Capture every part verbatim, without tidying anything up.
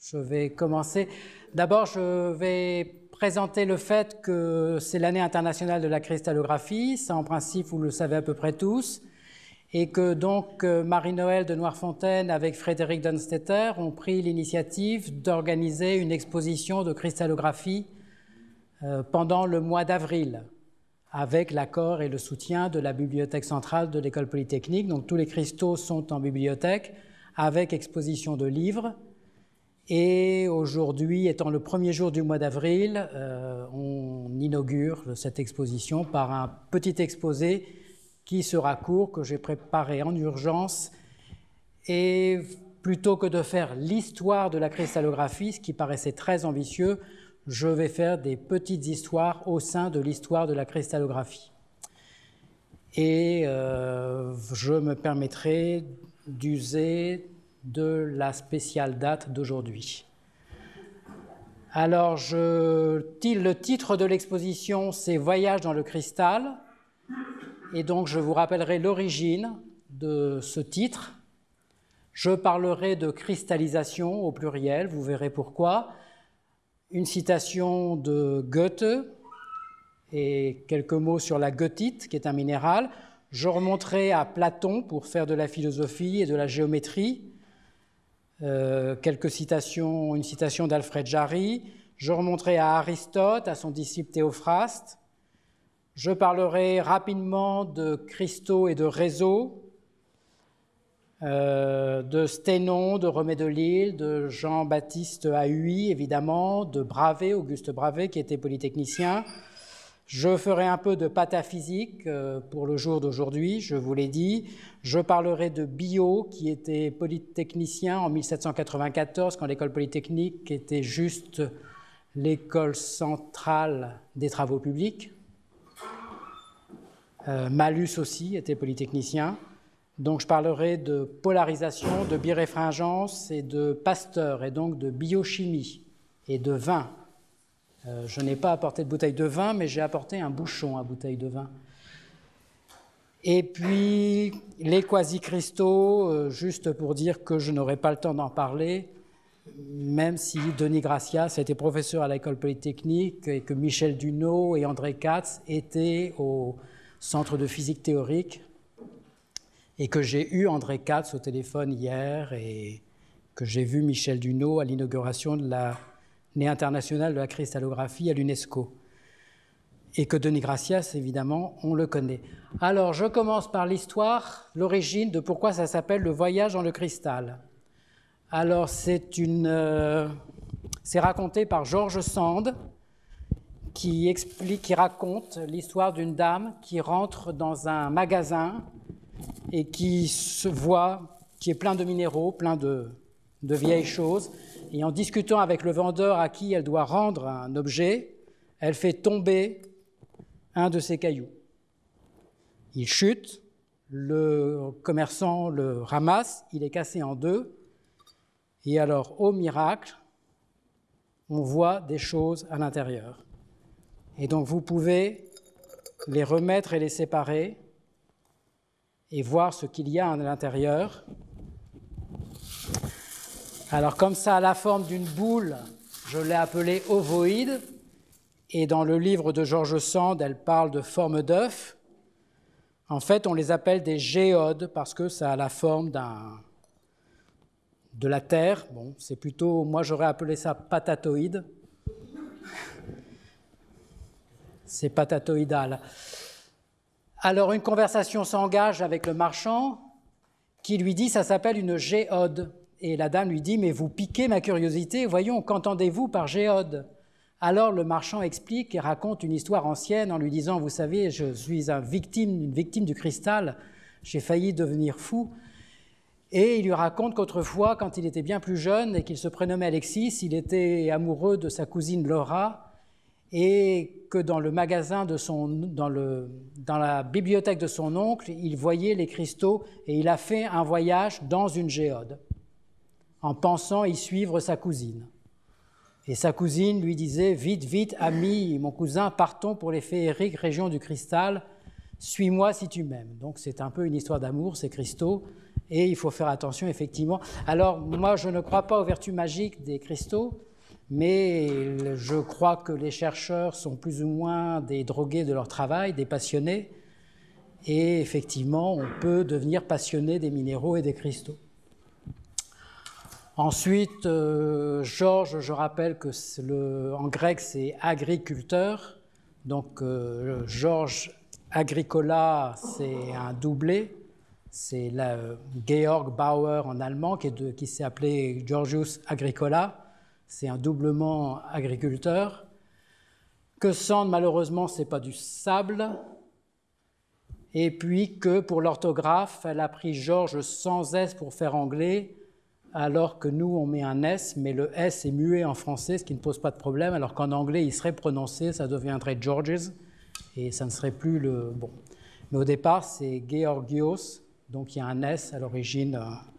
Je vais commencer. D'abord, je vais présenter le fait que c'est l'année internationale de la cristallographie. Ça, en principe, vous le savez à peu près tous. Et que donc Marie-Noëlle de Noirfontaine avec Frédéric Dunstetter ont pris l'initiative d'organiser une exposition de cristallographie euh, pendant le mois d'avril, avec l'accord et le soutien de la bibliothèque centrale de l'École polytechnique. Donc tous les cristaux sont en bibliothèque, avec exposition de livres. Et aujourd'hui, étant le premier jour du mois d'avril, euh, on inaugure cette exposition par un petit exposé qui sera court, que j'ai préparé en urgence. Et plutôt que de faire l'histoire de la cristallographie, ce qui paraissait très ambitieux, je vais faire des petites histoires au sein de l'histoire de la cristallographie. Et euh, je me permettrai d'user de la spéciale date d'aujourd'hui. Alors, je, le titre de l'exposition, c'est « Voyage dans le cristal ». Et donc, je vous rappellerai l'origine de ce titre. Je parlerai de cristallisation au pluriel, vous verrez pourquoi. Une citation de Goethe et quelques mots sur la goethite, qui est un minéral. Je remonterai à Platon pour faire de la philosophie et de la géométrie. Euh, quelques citations, une citation d'Alfred Jarry. Je remonterai à Aristote, à son disciple Théophraste. Je parlerai rapidement de cristaux et de réseaux, euh, de Sténon, de Romée de Lille, de Jean-Baptiste Haüy, évidemment, de Bravais, Auguste Bravais, qui était polytechnicien. Je ferai un peu de pataphysique euh, pour le jour d'aujourd'hui, je vous l'ai dit. Je parlerai de Biot, qui était polytechnicien en mille sept cent quatre-vingt-quatorze, quand l'école polytechnique était juste l'école centrale des travaux publics. Euh, Malus aussi était polytechnicien. Donc je parlerai de polarisation, de biréfringence et de Pasteur, et donc de biochimie et de vin. Euh, je n'ai pas apporté de bouteille de vin, mais j'ai apporté un bouchon à bouteille de vin. Et puis les quasi-cristaux, euh, juste pour dire que je n'aurai pas le temps d'en parler, même si Denis Gracias était professeur à l'école polytechnique et que Michel Dunod et André Katz étaient au Centre de physique théorique, et que j'ai eu André Katz au téléphone hier et que j'ai vu Michel Dunod à l'inauguration de l'année internationale de la cristallographie à l'UNESCO. Et que Denis Gracias, évidemment, on le connaît. Alors, je commence par l'histoire, l'origine de pourquoi ça s'appelle le voyage dans le cristal. Alors, c'est une, euh, c'est raconté par George Sand, qui explique, qui raconte l'histoire d'une dame qui rentre dans un magasin et qui se voit, qui est plein de minéraux, plein de, de vieilles choses. Et en discutant avec le vendeur à qui elle doit rendre un objet, elle fait tomber un de ses cailloux. Il chute, le commerçant le ramasse, il est cassé en deux. Et alors, au miracle, on voit des choses à l'intérieur. Et donc, vous pouvez les remettre et les séparer et voir ce qu'il y a à l'intérieur. Alors, comme ça a la forme d'une boule, je l'ai appelée ovoïde. Et dans le livre de George Sand, elle parle de forme d'œuf. En fait, on les appelle des géodes parce que ça a la forme d'un, de la Terre. Bon, c'est plutôt, moi j'aurais appelé ça patatoïde. C'est patatoïdal. Alors, une conversation s'engage avec le marchand qui lui dit « ça s'appelle une géode ». Et la dame lui dit « mais vous piquez ma curiosité, voyons, qu'entendez-vous par géode ?» Alors, le marchand explique et raconte une histoire ancienne en lui disant « vous savez, je suis un victime, une victime du cristal, j'ai failli devenir fou ». Et il lui raconte qu'autrefois, quand il était bien plus jeune et qu'il se prénommait Alexis, il était amoureux de sa cousine Laura, et que dans le magasin de son, dans, le, dans la bibliothèque de son oncle, il voyait les cristaux et il a fait un voyage dans une géode en pensant y suivre sa cousine. Et sa cousine lui disait « Vite, vite, ami, mon cousin, partons pour les féeriques régions du cristal, « Suis-moi si tu m'aimes ». Donc c'est un peu une histoire d'amour, ces cristaux, et il faut faire attention, effectivement. Alors, moi, je ne crois pas aux vertus magiques des cristaux, mais je crois que les chercheurs sont plus ou moins des drogués de leur travail, des passionnés, et effectivement, on peut devenir passionné des minéraux et des cristaux. Ensuite, euh, Georges, je rappelle que le, en grec, c'est agriculteur, donc euh, Georges Agricola, c'est un doublé. C'est euh, Georg Bauer en allemand qui, est qui s'est appelé Georgius Agricola. C'est un doublement agriculteur. Que Sand, malheureusement, ce n'est pas du sable. Et puis que pour l'orthographe, elle a pris Georges sans S pour faire anglais, alors que nous, on met un S, mais le S est muet en français, ce qui ne pose pas de problème, alors qu'en anglais, il serait prononcé, ça deviendrait Georges, et ça ne serait plus le... Bon. Mais au départ, c'est Georgios. Donc il y a un S à l'origine.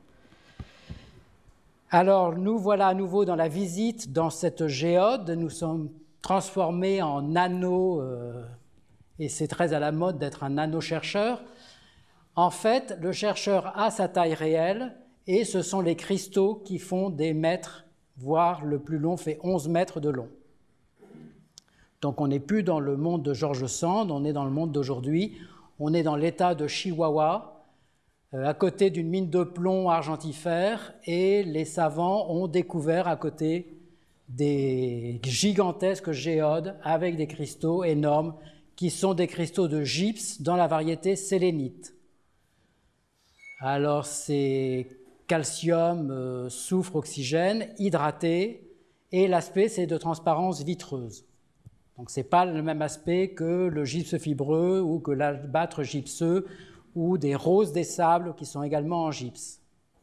Alors nous voilà à nouveau dans la visite dans cette géode. Nous sommes transformés en nano, euh, et c'est très à la mode d'être un nano-chercheur. En fait, le chercheur a sa taille réelle et ce sont les cristaux qui font des mètres, voire le plus long fait onze mètres de long. Donc on n'est plus dans le monde de George Sand, on est dans le monde d'aujourd'hui. On est dans l'état de Chihuahua, à côté d'une mine de plomb argentifère, et les savants ont découvert à côté des gigantesques géodes avec des cristaux énormes qui sont des cristaux de gypse dans la variété sélénite. Alors c'est calcium, euh, soufre, oxygène, hydraté, et l'aspect c'est de transparence vitreuse. Donc ce n'est pas le même aspect que le gypse fibreux ou que l'albâtre gypseux, ou des roses des sables qui sont également en gypse.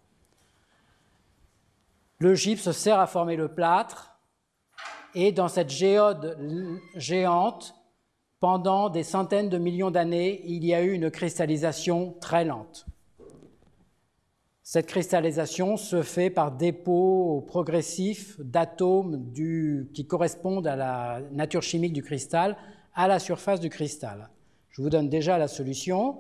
Le gypse sert à former le plâtre, et dans cette géode géante, pendant des centaines de millions d'années, il y a eu une cristallisation très lente. Cette cristallisation se fait par dépôt progressif d'atomes qui correspondent à la nature chimique du cristal à la surface du cristal. Je vous donne déjà la solution.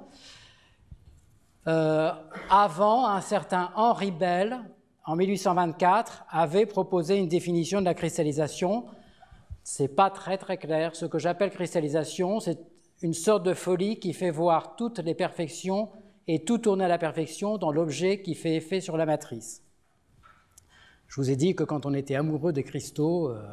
Euh, avant, un certain Henri Bell, en mille huit cent vingt-quatre, avait proposé une définition de la cristallisation. Ce n'est pas très très clair. Ce que j'appelle cristallisation, c'est une sorte de folie qui fait voir toutes les perfections et tout tourner à la perfection dans l'objet qui fait effet sur la matrice. Je vous ai dit que quand on était amoureux des cristaux, euh,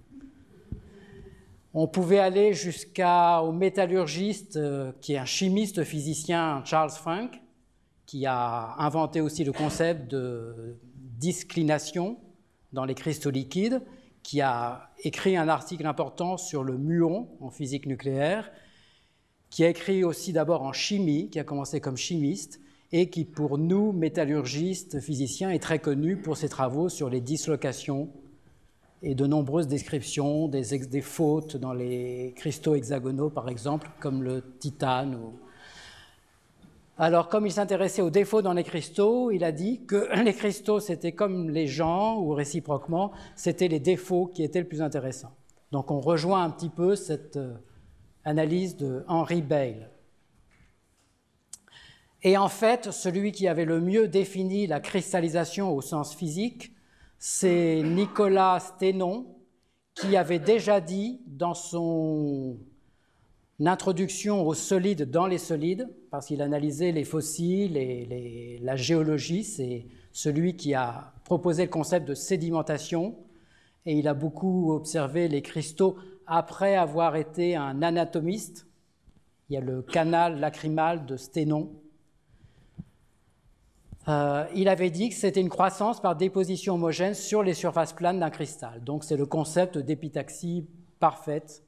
on pouvait aller jusqu'au métallurgiste, euh, qui est un chimiste physicien, Charles Frank, qui a inventé aussi le concept de disclination dans les cristaux liquides, qui a écrit un article important sur le muon en physique nucléaire, qui a écrit aussi d'abord en chimie, qui a commencé comme chimiste, et qui pour nous, métallurgistes, physiciens, est très connu pour ses travaux sur les dislocations et de nombreuses descriptions des, des fautes dans les cristaux hexagonaux, par exemple, comme le titane. Ou... Alors, comme il s'intéressait aux défauts dans les cristaux, il a dit que les cristaux, c'était comme les gens, ou réciproquement, c'était les défauts qui étaient le plus intéressants. Donc, on rejoint un petit peu cette analyse de Henri Bell. Et en fait, celui qui avait le mieux défini la cristallisation au sens physique, c'est Nicolas Sténon, qui avait déjà dit dans son introduction aux solides dans les solides, parce qu'il analysait les fossiles et les, la géologie, c'est celui qui a proposé le concept de sédimentation, et il a beaucoup observé les cristaux après avoir été un anatomiste. Il y a le canal lacrymal de Sténon. Euh, il avait dit que c'était une croissance par déposition homogène sur les surfaces planes d'un cristal. Donc c'est le concept d'épitaxie parfaite.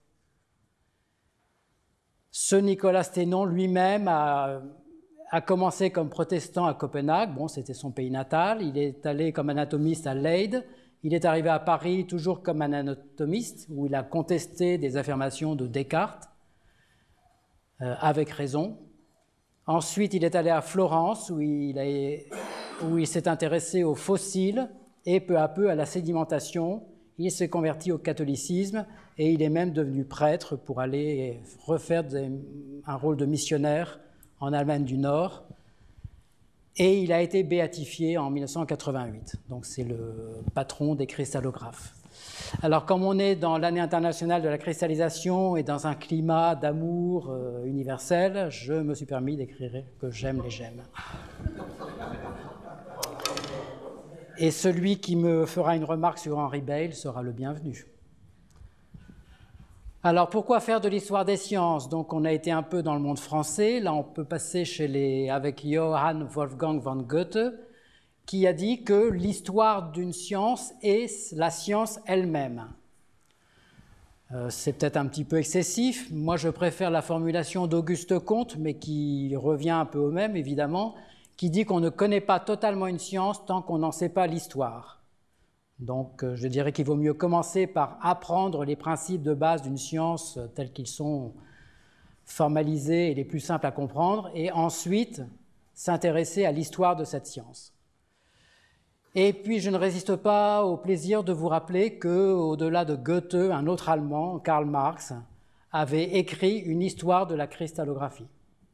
Ce Nicolas Sténon lui-même a, a commencé comme protestant à Copenhague. Bon, c'était son pays natal. Il est allé comme anatomiste à Leyde. Il est arrivé à Paris toujours comme un anatomiste, où il a contesté des affirmations de Descartes, euh, avec raison. Ensuite, il est allé à Florence, où il, a, où il s'est intéressé aux fossiles et peu à peu à la sédimentation. il s'est converti au catholicisme et il est même devenu prêtre pour aller refaire des, un rôle de missionnaire en Allemagne du Nord. Et il a été béatifié en mille neuf cent quatre-vingt-huit. Donc c'est le patron des cristallographes. Alors comme on est dans l'année internationale de la cristallisation et dans un climat d'amour euh, universel, je me suis permis d'écrire que j'aime les gemmes. Et celui qui me fera une remarque sur Henri Beyle sera le bienvenu. Alors, pourquoi faire de l'histoire des sciences? Donc, on a été un peu dans le monde français. Là, on peut passer chez les, avec Johann Wolfgang von Goethe, qui a dit que l'histoire d'une science est la science elle-même. Euh, c'est peut-être un petit peu excessif. Moi, je préfère la formulation d'Auguste Comte, mais qui revient un peu au même, évidemment, qui dit qu'on ne connaît pas totalement une science tant qu'on n'en sait pas l'histoire. Donc, euh, je dirais qu'il vaut mieux commencer par apprendre les principes de base d'une science tels qu'ils sont formalisés et les plus simples à comprendre, et ensuite s'intéresser à l'histoire de cette science. Et puis, je ne résiste pas au plaisir de vous rappeler qu'au-delà de Goethe, un autre Allemand, Karl Marx, avait écrit une histoire de la cristallographie.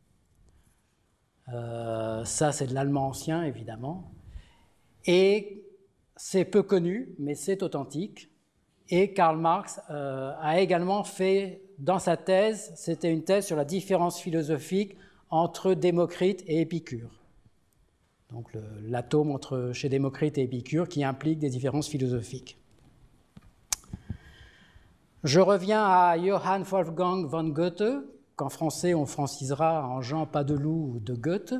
Euh, ça, c'est de l'allemand ancien, évidemment. Et c'est peu connu, mais c'est authentique. Et Karl Marx euh, a également fait, dans sa thèse, c'était une thèse sur la différence philosophique entre Démocrite et Épicure. Donc l'atome entre chez Démocrite et Épicure qui implique des différences philosophiques. Je reviens à Johann Wolfgang von Goethe, qu'en français on francisera en Jean Padeloup de Goethe,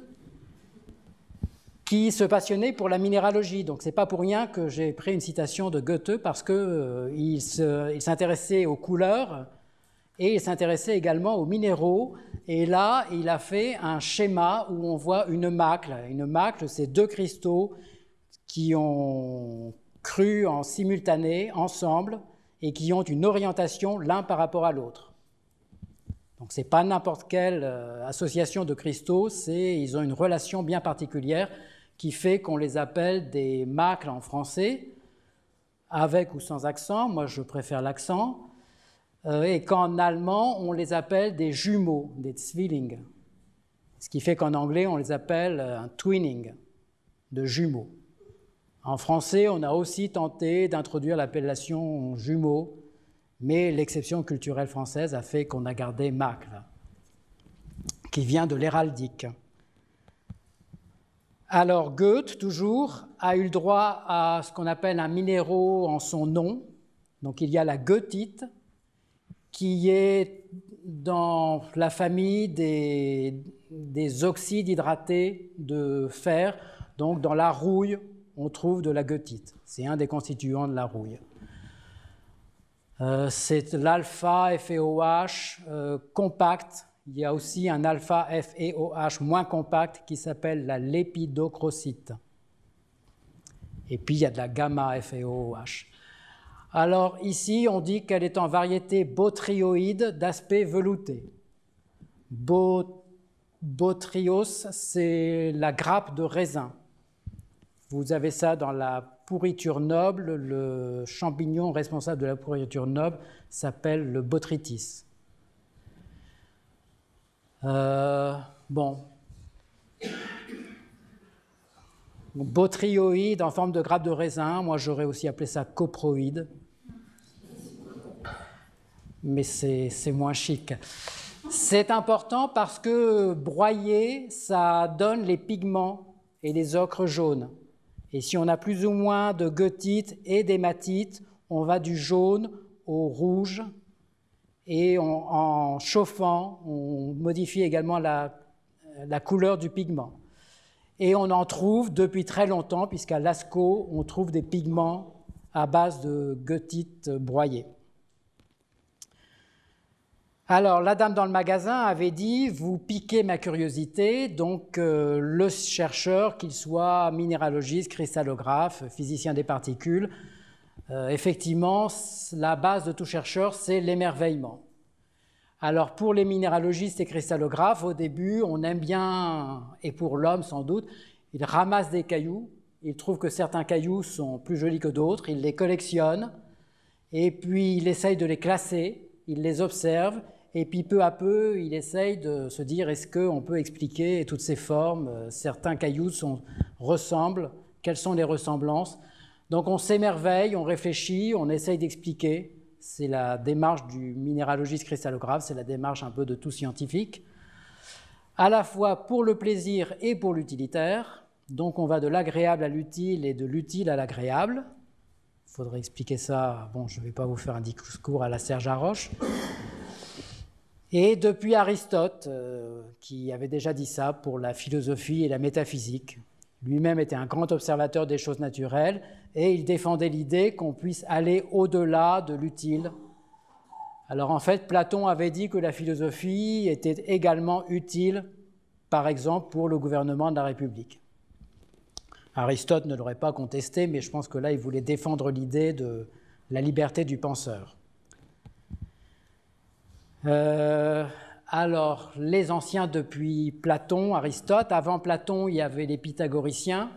qui se passionnait pour la minéralogie. Donc, ce n'est pas pour rien que j'ai pris une citation de Goethe, parce qu'il euh, il s'intéressait aux couleurs et il s'intéressait également aux minéraux. Et là, il a fait un schéma où on voit une macle. Une macle, c'est deux cristaux qui ont cru en simultané, ensemble, et qui ont une orientation l'un par rapport à l'autre. Donc, ce n'est pas n'importe quelle euh, association de cristaux, ils ont une relation bien particulière qui fait qu'on les appelle des macles en français, avec ou sans accent, moi je préfère l'accent, euh, et qu'en allemand, on les appelle des jumeaux, des Zwillinge. Ce qui fait qu'en anglais, on les appelle un twinning, de jumeaux. En français, on a aussi tenté d'introduire l'appellation jumeaux, mais l'exception culturelle française a fait qu'on a gardé macle, qui vient de l'héraldique. Alors Goethe, toujours, a eu le droit à ce qu'on appelle un minéraux en son nom. Donc il y a la goethite, qui est dans la famille des, des oxydes hydratés de fer. Donc dans la rouille, on trouve de la goethite. C'est un des constituants de la rouille. Euh, c'est l'alpha F e O H euh, compact. Il y a aussi un alpha F e O H moins compact qui s'appelle la lépidochrocite. Et puis il y a de la gamma F e O H. Alors ici, on dit qu'elle est en variété bothrioïde d'aspect velouté. Bo, Botryos, c'est la grappe de raisin. Vous avez ça dans la pourriture noble. Le champignon responsable de la pourriture noble s'appelle le botrytis. Euh, bon. Bothrioïde en forme de grappe de raisin, moi j'aurais aussi appelé ça coproïde, mais c'est moins chic. C'est important parce que broyer, ça donne les pigments et les ocres jaunes. Et si on a plus ou moins de goethite et d'hématite, on va du jaune au rouge. Et on, en chauffant, on modifie également la, la couleur du pigment. Et on en trouve depuis très longtemps, puisqu'à Lascaux, on trouve des pigments à base de goethite broyée. Alors, la dame dans le magasin avait dit « Vous piquez ma curiosité », donc euh, le chercheur, qu'il soit minéralogiste, cristallographe, physicien des particules, Euh, effectivement, la base de tout chercheur, c'est l'émerveillement. Alors, pour les minéralogistes et cristallographes, au début, on aime bien, et pour l'homme sans doute, ils ramassent des cailloux, ils trouvent que certains cailloux sont plus jolis que d'autres, ils les collectionnent, et puis il essaye de les classer, il les observe, et puis peu à peu, il essaye de se dire est-ce qu'on peut expliquer toutes ces formes, certains cailloux sont, ressemblent, quelles sont les ressemblances. Donc on s'émerveille, on réfléchit, on essaye d'expliquer. C'est la démarche du minéralogiste cristallographe, c'est la démarche un peu de tout scientifique, à la fois pour le plaisir et pour l'utilitaire. Donc on va de l'agréable à l'utile et de l'utile à l'agréable. Il faudrait expliquer ça, bon, je ne vais pas vous faire un discours à la Serge Haroche. Et depuis Aristote, euh, qui avait déjà dit ça pour la philosophie et la métaphysique, lui-même était un grand observateur des choses naturelles et il défendait l'idée qu'on puisse aller au-delà de l'utile. Alors en fait, Platon avait dit que la philosophie était également utile, par exemple, pour le gouvernement de la République. Aristote ne l'aurait pas contesté, mais je pense que là, il voulait défendre l'idée de la liberté du penseur. Euh, alors, les anciens depuis Platon, Aristote. Avant Platon, il y avait les pythagoriciens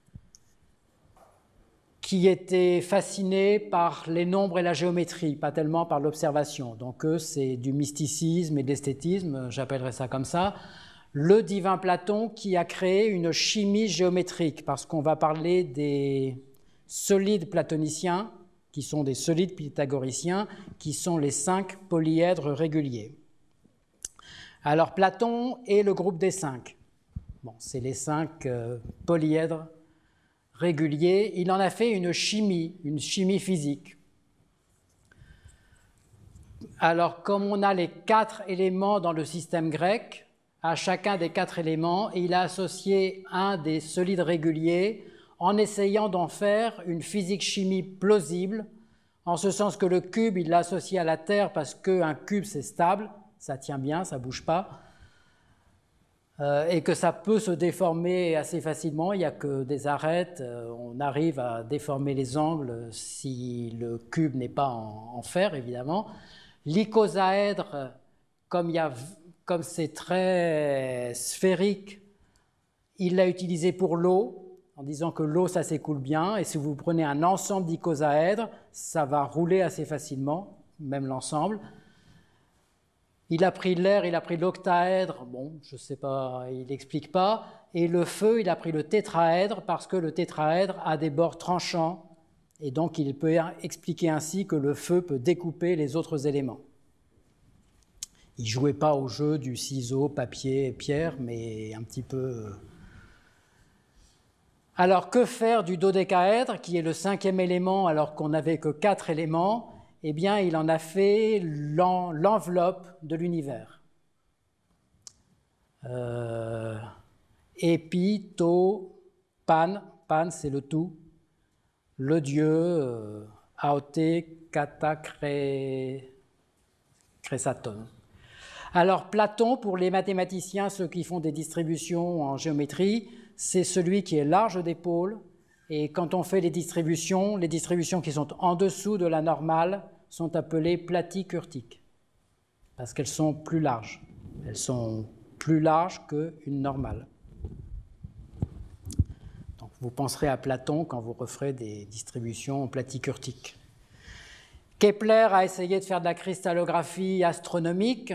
qui étaient fascinés par les nombres et la géométrie, pas tellement par l'observation. Donc eux, c'est du mysticisme et de l'esthétisme, j'appellerais ça comme ça. Le divin Platon qui a créé une chimie géométrique, parce qu'on va parler des solides platoniciens, qui sont des solides pythagoriciens, qui sont les cinq polyèdres réguliers. Alors Platon est le groupe des cinq. Bon, c'est les cinq euh, polyèdres réguliers. Il en a fait une chimie, une chimie physique. Alors comme on a les quatre éléments dans le système grec, à chacun des quatre éléments, et il a associé un des solides réguliers en essayant d'en faire une physique-chimie plausible, en ce sens que le cube, il l'a associé à la Terre parce qu'un cube, c'est stable, ça tient bien, ça ne bouge pas, euh, et que ça peut se déformer assez facilement, il n'y a que des arêtes, euh, on arrive à déformer les angles si le cube n'est pas en, en fer, évidemment. L'icosaèdre, comme il y a... Comme c'est très sphérique, il l'a utilisé pour l'eau, en disant que l'eau, ça s'écoule bien, et si vous prenez un ensemble d'icosaèdres, ça va rouler assez facilement, même l'ensemble. Il a pris l'air, il a pris l'octaèdre, bon, je ne sais pas, il n'explique pas, et le feu, il a pris le tétraèdre, parce que le tétraèdre a des bords tranchants, et donc il peut expliquer ainsi que le feu peut découper les autres éléments. Il ne jouait pas au jeu du ciseau, papier, pierre, mais un petit peu... Alors, que faire du dodécaèdre, qui est le cinquième élément, alors qu'on n'avait que quatre éléments? Eh bien, il en a fait l'enveloppe de l'univers. Euh, épi, to, pan, pan, c'est le tout. Le dieu, euh, aoté, kata, kré, krésaton. Alors Platon, pour les mathématiciens, ceux qui font des distributions en géométrie, c'est celui qui est large d'épaule, et quand on fait les distributions, les distributions qui sont en dessous de la normale sont appelées platicurtiques, parce qu'elles sont plus larges. Elles sont plus larges qu'une normale. Donc vous penserez à Platon quand vous referez des distributions platicurtiques. Kepler a essayé de faire de la cristallographie astronomique,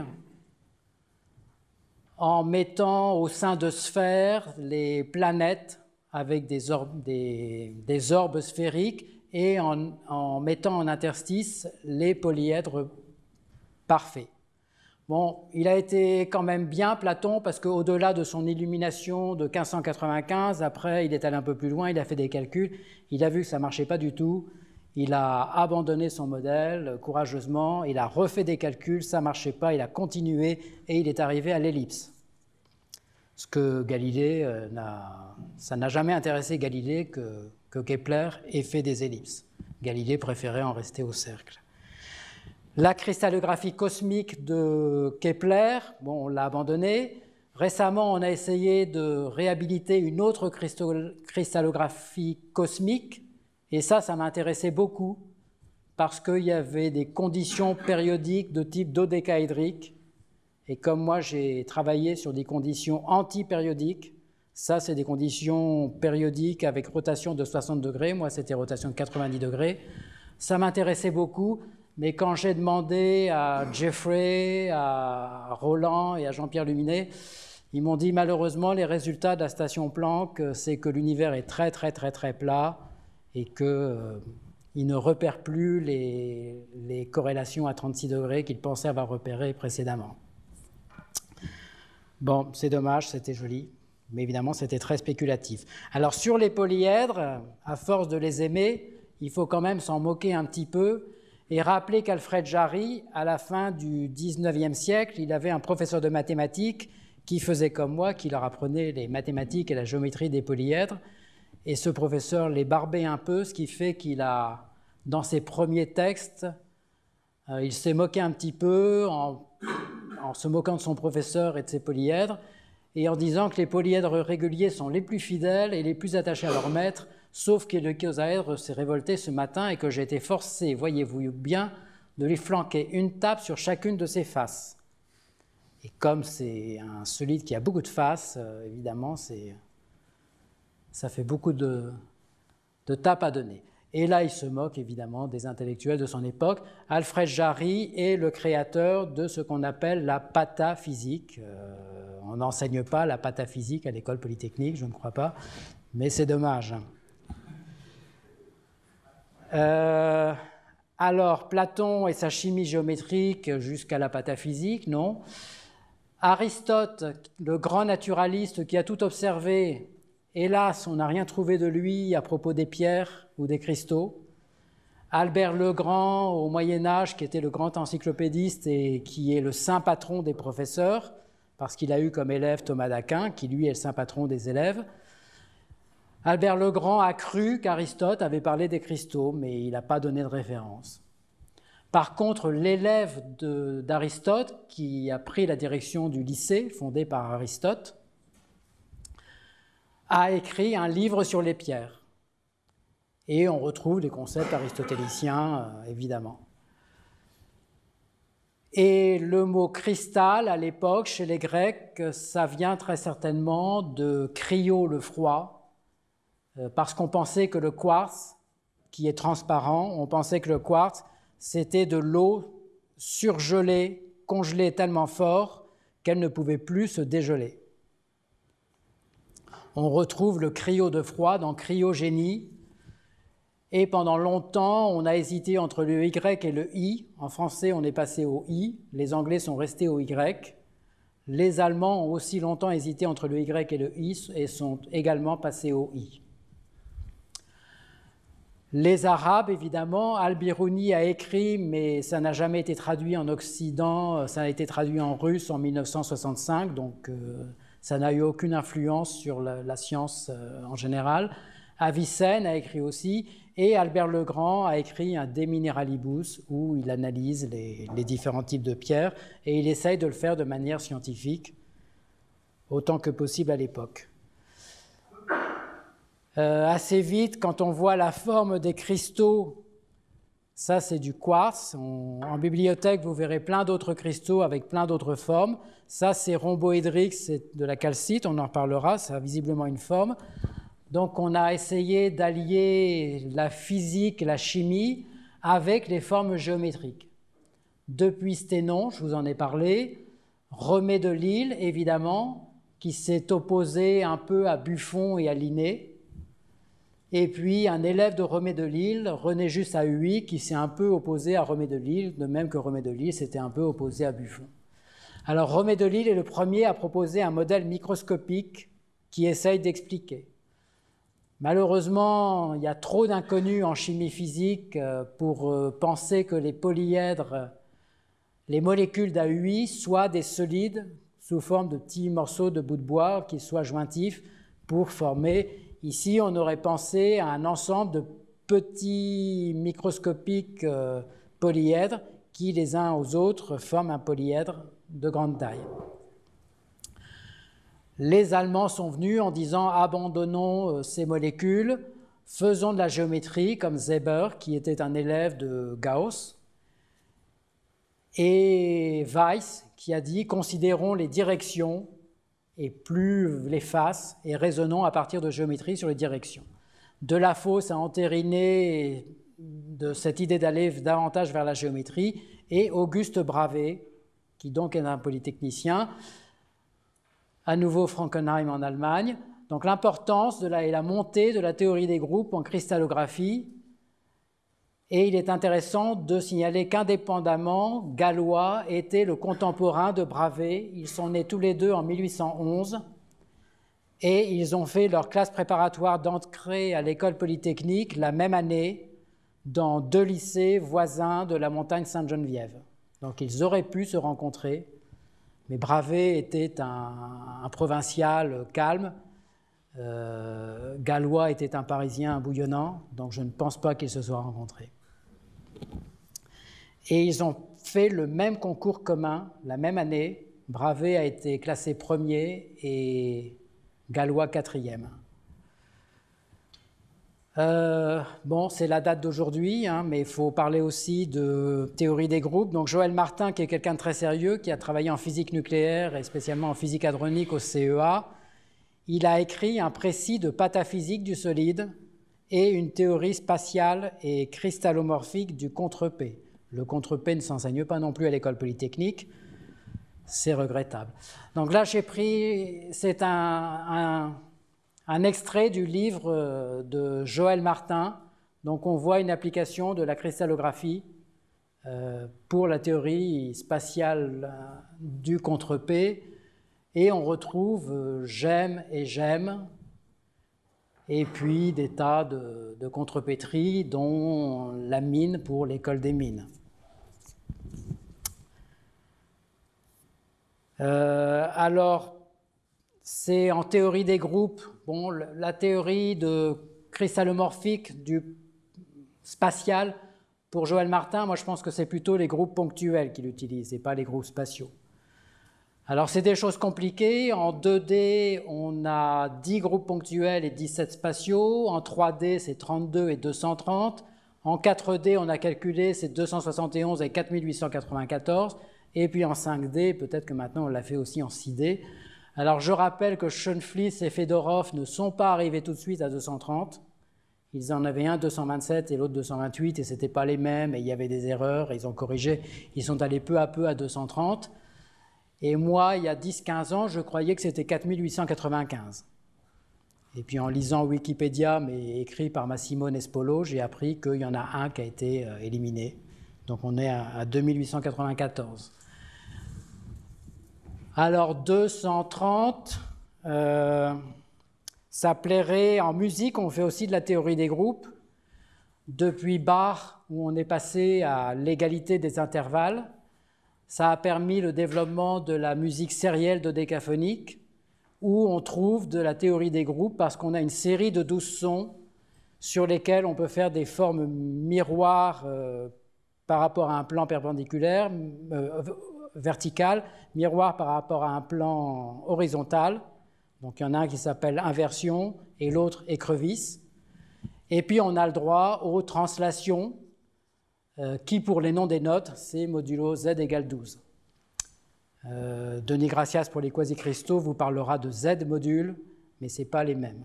en mettant au sein de sphères les planètes avec des orbes, des, des orbes sphériques et en, en mettant en interstice les polyèdres parfaits. Bon, il a été quand même bien, Platon, parce qu'au-delà de son illumination de quinze cent quatre-vingt-quinze, après il est allé un peu plus loin, il a fait des calculs, il a vu que ça ne marchait pas du tout, il a abandonné son modèle courageusement, il a refait des calculs, ça ne marchait pas, il a continué et il est arrivé à l'ellipse. Ce que Galilée, euh, n'a, ça n'a jamais intéressé Galilée que, que Kepler ait fait des ellipses. Galilée préférait en rester au cercle. La cristallographie cosmique de Kepler, bon, on l'a abandonnée. Récemment, on a essayé de réhabiliter une autre cristallographie cosmique, et ça, ça m'intéressait beaucoup, parce qu'il y avait des conditions périodiques de type dodécaédrique, et comme moi j'ai travaillé sur des conditions antipériodiques, ça c'est des conditions périodiques avec rotation de soixante degrés, moi c'était rotation de quatre-vingt-dix degrés, Ça m'intéressait beaucoup, mais quand j'ai demandé à Jeffrey, à Roland et à Jean-Pierre Luminet, ils m'ont dit malheureusement les résultats de la station Planck, c'est que l'univers est très très très très plat et qu'ils euh, ne repèrent plus les, les corrélations à trente-six degrés qu'ils pensaient avoir repérées précédemment. Bon, c'est dommage, c'était joli, mais évidemment c'était très spéculatif. Alors sur les polyèdres, à force de les aimer, il faut quand même s'en moquer un petit peu et rappeler qu'Alfred Jarry, à la fin du dix-neuvième siècle, il avait un professeur de mathématiques qui faisait comme moi, qui leur apprenait les mathématiques et la géométrie des polyèdres. Et ce professeur les barbait un peu, ce qui fait qu'il a, dans ses premiers textes, euh, il s'est moqué un petit peu en, en se moquant de son professeur et de ses polyèdres, et en disant que les polyèdres réguliers sont les plus fidèles et les plus attachés à leur maître, sauf que le l'icosaèdre s'est révolté ce matin et que j'ai été forcé, voyez-vous bien, de lui flanquer une tape sur chacune de ses faces. Et comme c'est un solide qui a beaucoup de faces, euh, évidemment, c'est, ça fait beaucoup de, de tapes à donner. Et là, il se moque évidemment des intellectuels de son époque. Alfred Jarry est le créateur de ce qu'on appelle la pataphysique. Euh, on n'enseigne pas la pataphysique à l'école polytechnique, je ne crois pas, mais c'est dommage. Euh, alors, Platon et sa chimie géométrique jusqu'à la pataphysique, non. Aristote, le grand naturaliste qui a tout observé, hélas, on n'a rien trouvé de lui à propos des pierres ou des cristaux. Albert le Grand, au Moyen-Âge, qui était le grand encyclopédiste et qui est le saint patron des professeurs, parce qu'il a eu comme élève Thomas d'Aquin, qui lui est le saint patron des élèves. Albert le Grand a cru qu'Aristote avait parlé des cristaux, mais il n'a pas donné de référence. Par contre, l'élève d'Aristote, qui a pris la direction du lycée fondé par Aristote, a écrit un livre sur les pierres. Et on retrouve les concepts aristotéliciens, euh, évidemment. Et le mot cristal, à l'époque, chez les Grecs, ça vient très certainement de cryo, le froid, parce qu'on pensait que le quartz, qui est transparent, on pensait que le quartz, c'était de l'eau surgelée, congelée tellement fort qu'elle ne pouvait plus se dégeler. On retrouve le cryo de froid dans cryogénie, et pendant longtemps, on a hésité entre le Y et le I. En français, on est passé au I, les Anglais sont restés au Y. Les Allemands ont aussi longtemps hésité entre le Y et le I et sont également passés au I. Les Arabes, évidemment, Al-Biruni a écrit, mais ça n'a jamais été traduit en Occident, ça a été traduit en russe en mille neuf cent soixante-cinq, donc euh, ça n'a eu aucune influence sur la, la science euh, en général. Avicenne a écrit aussi, et Albert le Grand a écrit un De Mineralibus, où il analyse les, les différents types de pierres, et il essaye de le faire de manière scientifique, autant que possible à l'époque. Euh, assez vite, quand on voit la forme des cristaux, ça c'est du quartz. On, en bibliothèque, vous verrez plein d'autres cristaux avec plein d'autres formes. Ça c'est rhomboédrique, c'est de la calcite, on en reparlera, ça a visiblement une forme. Donc on a essayé d'allier la physique et la chimie avec les formes géométriques. Depuis Sténon, je vous en ai parlé, René de Lille, évidemment, qui s'est opposé un peu à Buffon et à Linné. Et puis un élève de René de Lille, René-Juste à Huy, qui s'est un peu opposé à René de Lille, de même que René de Lille s'était un peu opposé à Buffon. Alors René de Lille est le premier à proposer un modèle microscopique qui essaye d'expliquer. Malheureusement, il y a trop d'inconnus en chimie physique pour penser que les polyèdres, les molécules d'A U I, soient des solides sous forme de petits morceaux de bout de bois qui soient jointifs pour former. Ici, on aurait pensé à un ensemble de petits microscopiques euh, polyèdres qui, les uns aux autres, forment un polyèdre de grande taille. Les Allemands sont venus en disant « abandonnons euh, ces molécules, faisons de la géométrie » comme Seber, qui était un élève de Gauss, et Weiss, qui a dit « considérons les directions » et plus les faces, et raisonnons à partir de géométrie sur les directions. Delafosse a entériné de cette idée d'aller davantage vers la géométrie, et Auguste Bravais, qui donc est un polytechnicien, à nouveau Frankenheim en Allemagne. Donc l'importance de la, et la montée de la théorie des groupes en cristallographie. Et il est intéressant de signaler qu'indépendamment, Galois était le contemporain de Bravais. Ils sont nés tous les deux en mille huit cent onze et ils ont fait leur classe préparatoire d'entrée à l'école polytechnique la même année dans deux lycées voisins de la montagne Sainte-Geneviève. Donc ils auraient pu se rencontrer, mais Bravais était un, un provincial calme, euh, Galois était un Parisien bouillonnant, donc je ne pense pas qu'ils se soient rencontrés. Et ils ont fait le même concours commun la même année. Bravais a été classé premier et Galois quatrième. Euh, bon, c'est la date d'aujourd'hui, hein, mais il faut parler aussi de théorie des groupes. Donc Joël Martin, qui est quelqu'un de très sérieux, qui a travaillé en physique nucléaire et spécialement en physique hadronique au C E A, il a écrit un précis de pataphysique du solide et une théorie spatiale et cristallomorphique du contre-P. Le contre-P ne s'enseigne pas non plus à l'école polytechnique, c'est regrettable. Donc là, j'ai pris, c'est un, un, un extrait du livre de Joël Martin. Donc on voit une application de la cristallographie euh, pour la théorie spatiale du contre-P, et on retrouve euh, j'aime et j'aime, et puis des tas de, de contrepétries, dont la mine pour l'école des mines. Euh, alors, c'est en théorie des groupes, bon, la théorie de cristallomorphique du spatial, pour Joël Martin, moi je pense que c'est plutôt les groupes ponctuels qu'il utilise, et pas les groupes spatiaux. Alors, c'est des choses compliquées. En deux D, on a dix groupes ponctuels et dix-sept spatiaux. En trois D, c'est trente-deux et deux cent trente. En quatre D, on a calculé, c'est deux cent soixante et onze et quatre mille huit cent quatre-vingt-quatorze. Et puis en cinq D, peut-être que maintenant on l'a fait aussi en six D. Alors, je rappelle que Schoenflies et Fedorov ne sont pas arrivés tout de suite à deux cent trente. Ils en avaient un deux cent vingt-sept et l'autre deux cent vingt-huit, et ce n'était pas les mêmes, et il y avait des erreurs, et ils ont corrigé. Ils sont allés peu à peu à deux cent trente. Et moi, il y a dix quinze ans, je croyais que c'était quatre mille huit cent quatre-vingt-quinze. Et puis en lisant Wikipédia, mais écrit par Massimo Nespolo, j'ai appris qu'il y en a un qui a été euh, éliminé. Donc on est à, à deux mille huit cent quatre-vingt-quatorze. Alors deux cent trente, euh, ça plairait en musique, on fait aussi de la théorie des groupes. Depuis Bach, où on est passé à l'égalité des intervalles, ça a permis le développement de la musique sérielle dodécaphonique, où on trouve de la théorie des groupes parce qu'on a une série de douze sons sur lesquels on peut faire des formes miroirs euh, par rapport à un plan perpendiculaire, euh, vertical, miroir par rapport à un plan horizontal. Donc il y en a un qui s'appelle inversion et l'autre écrevisse. Et puis on a le droit aux translations, Euh, qui, pour les noms des notes, c'est modulo Z égale douze. Euh, Denis Gracias, pour les quasi-cristaux, vous parlera de Z modules, mais ce n'est pas les mêmes.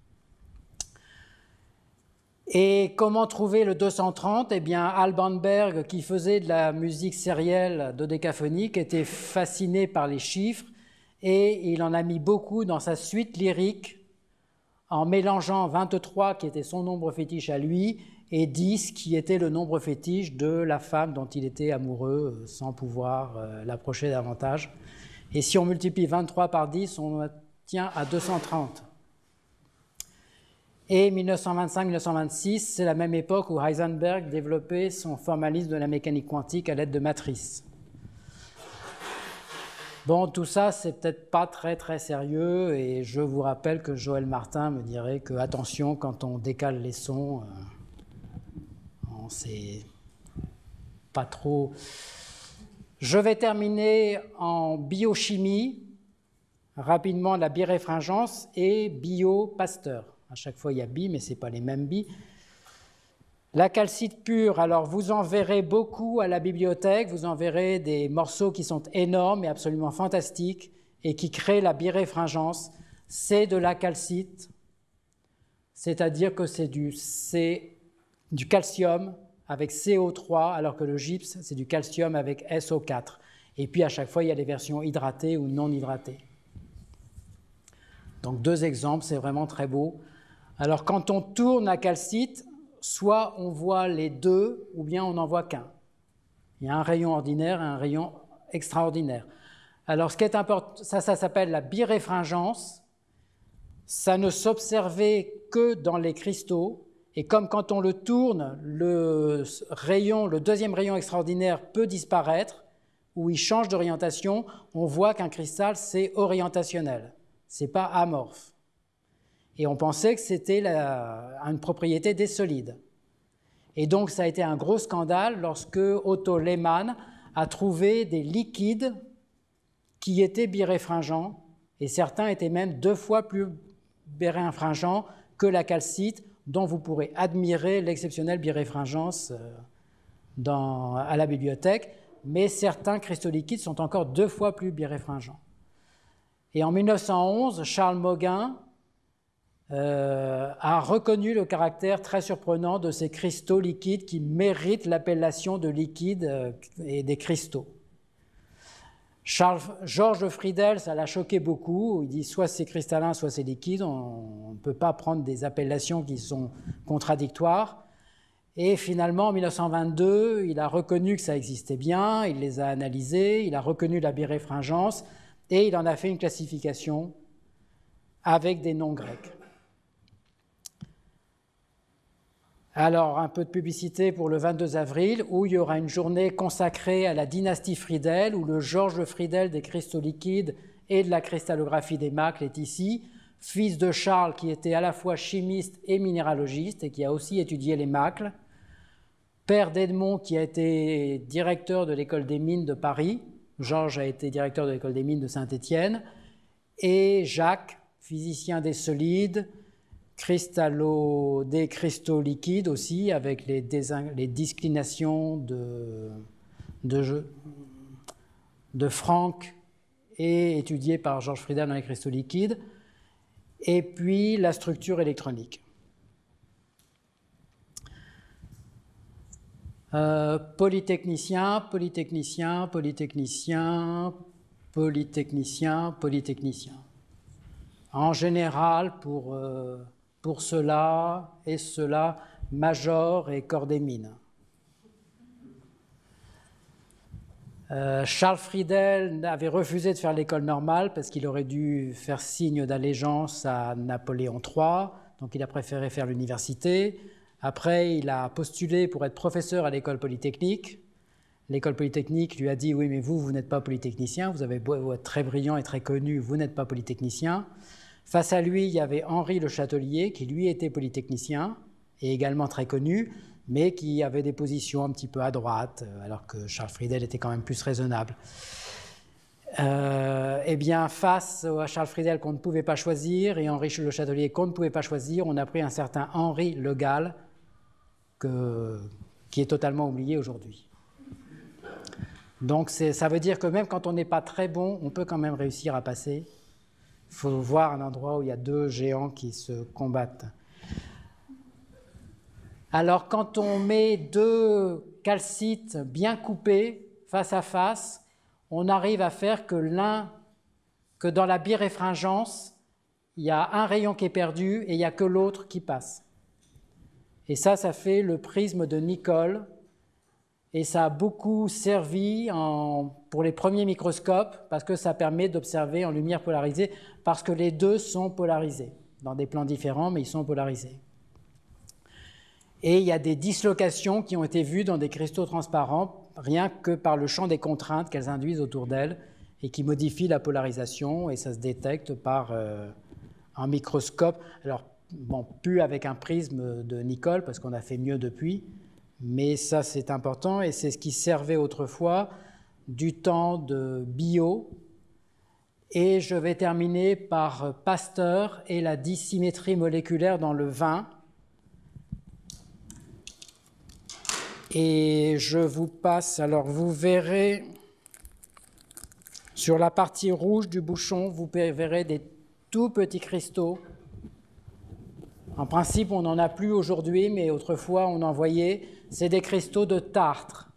Et comment trouver le deux cent trente? Eh bien, Alban Berg, qui faisait de la musique sérielle dodécaphonique, était fasciné par les chiffres, et il en a mis beaucoup dans sa suite lyrique, en mélangeant vingt-trois, qui était son nombre fétiche à lui, et dix, qui était le nombre fétiche de la femme dont il était amoureux, sans pouvoir euh, l'approcher davantage. Et si on multiplie vingt-trois par dix, on tient à deux cent trente. Et mille neuf cent vingt-cinq mille neuf cent vingt-six, c'est la même époque où Heisenberg développait son formalisme de la mécanique quantique à l'aide de matrices. Bon, tout ça, c'est peut-être pas très très sérieux, et je vous rappelle que Joël Martin me dirait que, attention, quand on décale les sons, euh, c'est pas trop. Je vais terminer en biochimie, rapidement la biréfringence et bio-Pasteur. À chaque fois, il y a bi, mais ce n'est pas les mêmes bi. La calcite pure, alors vous en verrez beaucoup à la bibliothèque, vous en verrez des morceaux qui sont énormes et absolument fantastiques et qui créent la biréfringence. C'est de la calcite, c'est-à-dire que c'est du, du calcium avec C O trois, alors que le gypse, c'est du calcium avec S O quatre. Et puis à chaque fois, il y a les versions hydratées ou non hydratées. Donc deux exemples, c'est vraiment très beau. Alors quand on tourne la calcite, soit on voit les deux, ou bien on n'en voit qu'un. Il y a un rayon ordinaire et un rayon extraordinaire. Alors ce qui est important, ça, ça s'appelle la biréfringence. Ça ne s'observait que dans les cristaux. Et comme quand on le tourne, le rayon, le deuxième rayon extraordinaire peut disparaître, ou il change d'orientation, on voit qu'un cristal, c'est orientationnel. Ce n'est pas amorphe. Et on pensait que c'était une propriété des solides. Et donc, ça a été un gros scandale lorsque Otto Lehmann a trouvé des liquides qui étaient biréfringents, et certains étaient même deux fois plus biréfringents que la calcite, dont vous pourrez admirer l'exceptionnelle biréfringence dans, à la bibliothèque, mais certains cristaux liquides sont encore deux fois plus biréfringents. Et en mille neuf cent onze, Charles Mauguin euh, a reconnu le caractère très surprenant de ces cristaux liquides qui méritent l'appellation de liquides euh, et des cristaux. Charles, Georges Friedel, ça l'a choqué beaucoup. Il dit soit c'est cristallin, soit c'est liquide. On ne peut pas prendre des appellations qui sont contradictoires. Et finalement, en mille neuf cent vingt-deux, il a reconnu que ça existait bien, il les a analysés, il a reconnu la biréfringence et il en a fait une classification avec des noms grecs. Alors, un peu de publicité pour le vingt-deux avril, où il y aura une journée consacrée à la dynastie Friedel, où le Georges Friedel des cristaux liquides et de la cristallographie des macles est ici, fils de Charles qui était à la fois chimiste et minéralogiste et qui a aussi étudié les macles, père d'Edmond qui a été directeur de l'école des mines de Paris, Georges a été directeur de l'école des mines de Saint-Étienne, et Jacques, physicien des solides, Cristallo, des cristaux liquides aussi, avec les, les disclinations de, de, de Franck et étudiées par Georges Friedel dans les cristaux liquides, et puis la structure électronique. Euh, polytechnicien, polytechnicien, polytechnicien, polytechnicien, polytechnicien. En général, pour... Euh, Pour cela et cela, major et corps des mines. Euh, Charles Friedel avait refusé de faire l'école normale parce qu'il aurait dû faire signe d'allégeance à Napoléon trois, donc il a préféré faire l'université. Après, il a postulé pour être professeur à l'école polytechnique. L'école polytechnique lui a dit « Oui, mais vous, vous n'êtes pas polytechnicien, vous avez beau être très brillant et très connu, vous n'êtes pas polytechnicien. » Face à lui, il y avait Henri Le Châtelier, qui lui était polytechnicien et également très connu, mais qui avait des positions un petit peu à droite, alors que Charles Friedel était quand même plus raisonnable. Euh, eh bien, face à Charles Friedel qu'on ne pouvait pas choisir et Henri Le Châtelier qu'on ne pouvait pas choisir, on a pris un certain Henri Le Gall, que, qui est totalement oublié aujourd'hui. Donc, ça veut dire que même quand on n'est pas très bon, on peut quand même réussir à passer. Il faut voir un endroit où il y a deux géants qui se combattent. Alors, quand on met deux calcites bien coupés face à face, on arrive à faire que l'un, que dans la biréfringence, il y a un rayon qui est perdu et il n'y a que l'autre qui passe. Et ça, ça fait le prisme de Nicoll. Et ça a beaucoup servi en, pour les premiers microscopes parce que ça permet d'observer en lumière polarisée parce que les deux sont polarisés dans des plans différents, mais ils sont polarisés. Et il y a des dislocations qui ont été vues dans des cristaux transparents rien que par le champ des contraintes qu'elles induisent autour d'elles et qui modifient la polarisation et ça se détecte par euh, un microscope. Alors, bon, plus avec un prisme de Nicoll parce qu'on a fait mieux depuis, mais ça, c'est important et c'est ce qui servait autrefois du temps de bio. Et je vais terminer par Pasteur et la dissymétrie moléculaire dans le vin. Et je vous passe, alors vous verrez sur la partie rouge du bouchon, vous verrez des tout petits cristaux En principe, on n'en a plus aujourd'hui, mais autrefois on en voyait. C'est des cristaux de tartre.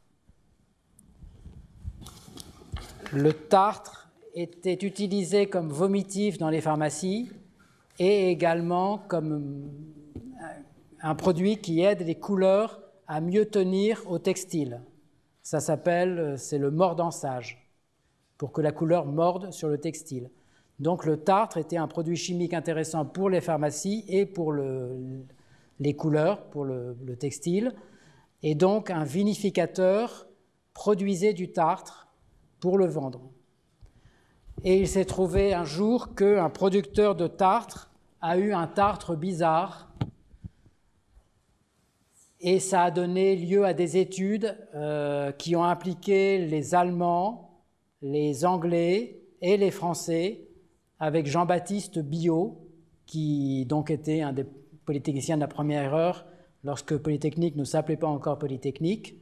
Le tartre était utilisé comme vomitif dans les pharmacies et également comme un produit qui aide les couleurs à mieux tenir au textile. Ça s'appelle, c'est le mordançage, pour que la couleur morde sur le textile. Donc le tartre était un produit chimique intéressant pour les pharmacies et pour le, les couleurs, pour le, le textile. Et donc un vinificateur produisait du tartre pour le vendre. Et il s'est trouvé un jour qu'un producteur de tartre a eu un tartre bizarre. Et ça a donné lieu à des études euh, qui ont impliqué les Allemands, les Anglais et les Français, avec Jean-Baptiste Biot, qui donc était un des polytechniciens de la première heure, lorsque Polytechnique ne s'appelait pas encore Polytechnique.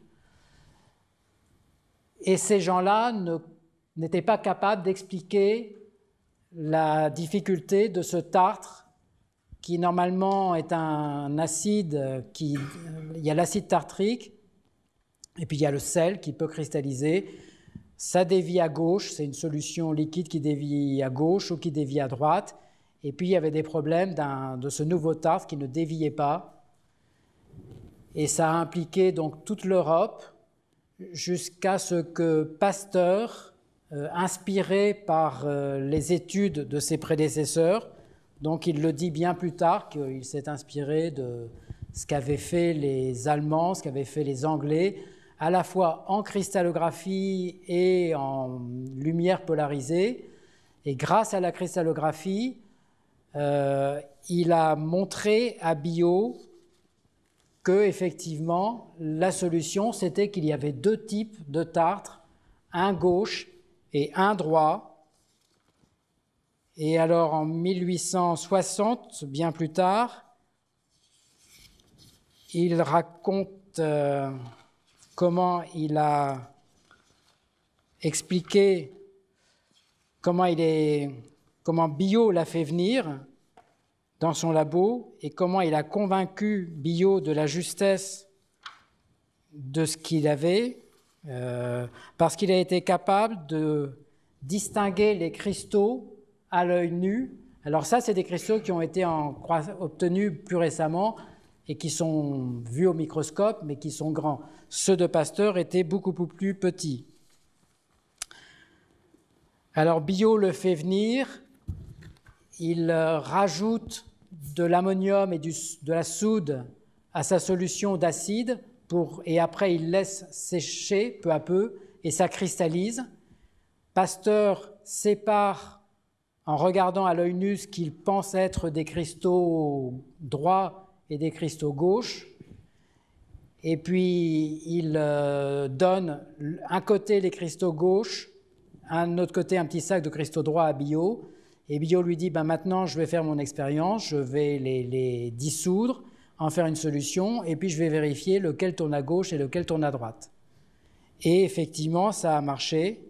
Et ces gens-là ne, n'étaient pas capables d'expliquer la difficulté de ce tartre, qui normalement est un acide, qui, il y a l'acide tartrique, et puis il y a le sel qui peut cristalliser. Ça dévie à gauche, c'est une solution liquide qui dévie à gauche ou qui dévie à droite. Et puis il y avait des problèmes d'un, de ce nouveau tartre qui ne déviait pas. Et ça a impliqué donc toute l'Europe jusqu'à ce que Pasteur, euh, inspiré par euh, les études de ses prédécesseurs, donc il le dit bien plus tard qu'il s'est inspiré de ce qu'avaient fait les Allemands, ce qu'avaient fait les Anglais, à la fois en cristallographie et en lumière polarisée. Et grâce à la cristallographie, euh, il a montré à Biot que, effectivement, la solution, c'était qu'il y avait deux types de tartre, un gauche et un droit. Et alors, en mille huit cent soixante, bien plus tard, il raconte euh, comment il a expliqué comment, il est, comment Biot l'a fait venir dans son labo et comment il a convaincu Biot de la justesse de ce qu'il avait, euh, parce qu'il a été capable de distinguer les cristaux à l'œil nu. Alors ça, c'est des cristaux qui ont été en, obtenus plus récemment et qui sont vus au microscope, mais qui sont grands. Ceux de Pasteur étaient beaucoup plus petits. Alors Biot le fait venir, il rajoute de l'ammonium et du, de la soude à sa solution d'acide, pour, et après il laisse sécher peu à peu, et ça cristallise. Pasteur sépare, en regardant à l'œil nu, ce qu'il pense être des cristaux droits et des cristaux gauches, et puis il euh, donne un côté les cristaux gauches, un autre côté un petit sac de cristaux droits à Biot, et Biot lui dit ben maintenant je vais faire mon expérience, je vais les, les dissoudre, en faire une solution, et puis je vais vérifier lequel tourne à gauche et lequel tourne à droite. Et effectivement ça a marché,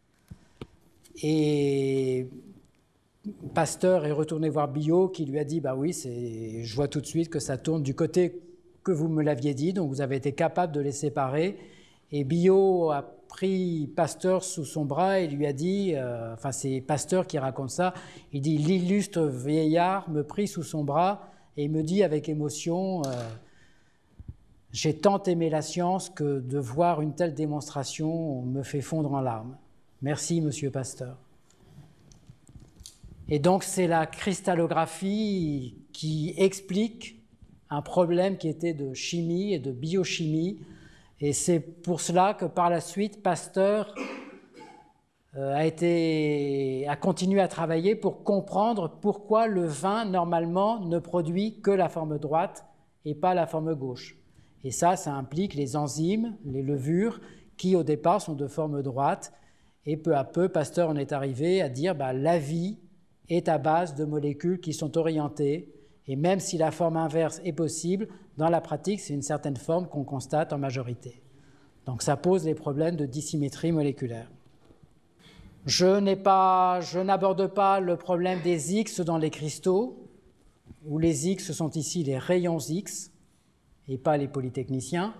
et Pasteur est retourné voir Biot qui lui a dit bah oui, c'est, je vois tout de suite que ça tourne du côté que vous me l'aviez dit, donc vous avez été capable de les séparer. Et Biot a pris Pasteur sous son bras et lui a dit, euh, enfin c'est Pasteur qui raconte ça, il dit l'illustre vieillard me prit sous son bras et il me dit avec émotion euh, j'ai tant aimé la science que de voir une telle démonstration me fait fondre en larmes. Merci monsieur Pasteur. Et donc c'est la cristallographie qui explique un problème qui était de chimie et de biochimie, et c'est pour cela que par la suite Pasteur euh, a, été, a continué à travailler pour comprendre pourquoi le vin normalement ne produit que la forme droite et pas la forme gauche. Et ça, ça implique les enzymes, les levures, qui au départ sont de forme droite, et peu à peu Pasteur en est arrivé à dire bah, la vie est à base de molécules qui sont orientées, et même si la forme inverse est possible, dans la pratique, c'est une certaine forme qu'on constate en majorité. Donc ça pose les problèmes de dissymétrie moléculaire. Je n'ai pas, je n'aborde pas le problème des X dans les cristaux. où les X sont ici les rayons X et pas les polytechniciens.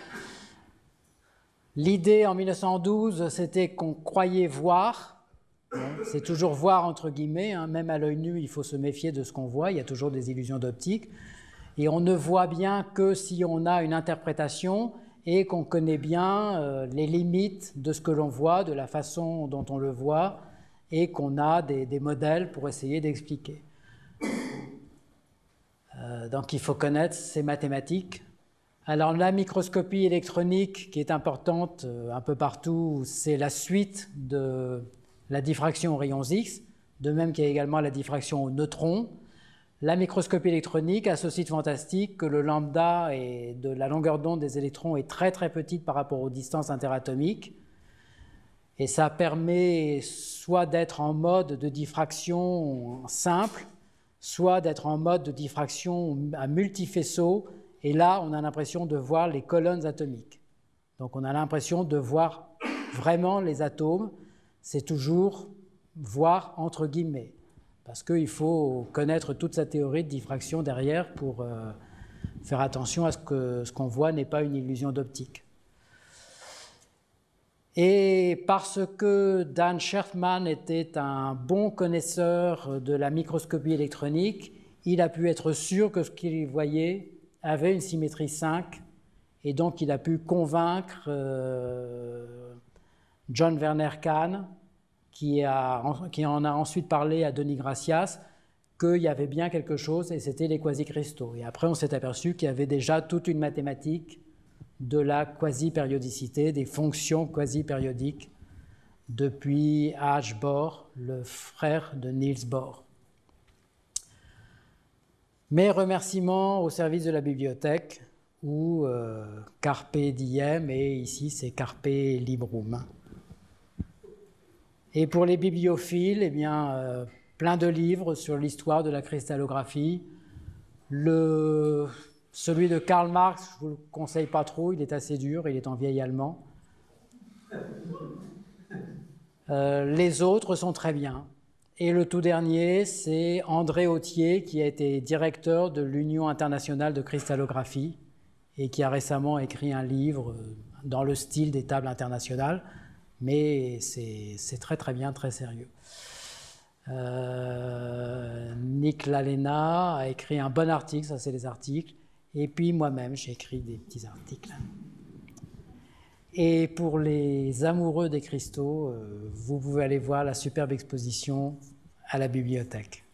L'idée en mille neuf cent douze, c'était qu'on croyait voir, bon, c'est toujours voir entre guillemets, hein, même à l'œil nu, il faut se méfier de ce qu'on voit, il y a toujours des illusions d'optique, et on ne voit bien que si on a une interprétation et qu'on connaît bien euh, les limites de ce que l'on voit, de la façon dont on le voit, et qu'on a des, des modèles pour essayer d'expliquer. Euh, donc il faut connaître ces mathématiques. Alors la microscopie électronique qui est importante euh, un peu partout, c'est la suite de la diffraction aux rayons X, de même qu'il y a également la diffraction aux neutrons. La microscopie électronique a ce site fantastique que le lambda et de la longueur d'onde des électrons est très très petite par rapport aux distances interatomiques. Et ça permet soit d'être en mode de diffraction simple, soit d'être en mode de diffraction à multifaisceaux. Et là, on a l'impression de voir les colonnes atomiques. Donc on a l'impression de voir vraiment les atomes. C'est toujours voir entre guillemets. Parce qu'il faut connaître toute sa théorie de diffraction derrière pour euh, faire attention à ce que ce qu'on voit n'est pas une illusion d'optique. Et parce que Dan Scherfman était un bon connaisseur de la microscopie électronique, il a pu être sûr que ce qu'il voyait avait une symétrie cinq, et donc il a pu convaincre euh, John Werner Kahn, qui, a, qui en a ensuite parlé à Denis Gracias, qu'il y avait bien quelque chose, et c'était les quasi-cristaux. Et après, on s'est aperçu qu'il y avait déjà toute une mathématique de la quasi-périodicité, des fonctions quasi-périodiques, depuis H. Bohr, le frère de Niels Bohr. Mes remerciements au service de la bibliothèque, où euh, Carpe diem, et ici c'est Carpe librum. Et pour les bibliophiles, eh bien, euh, plein de livres sur l'histoire de la cristallographie. Le, celui de Karl Marx, je ne vous le conseille pas trop, il est assez dur, il est en vieil allemand. Euh, les autres sont très bien. Et le tout dernier, c'est André Autier, qui a été directeur de l'Union internationale de cristallographie et qui a récemment écrit un livre dans le style des tables internationales, mais c'est très très bien, très sérieux. Euh, Nick Lalena a écrit un bon article, ça c'est les articles, et puis moi-même j'ai écrit des petits articles. Et pour les amoureux des cristaux, euh, vous pouvez aller voir la superbe exposition à la bibliothèque.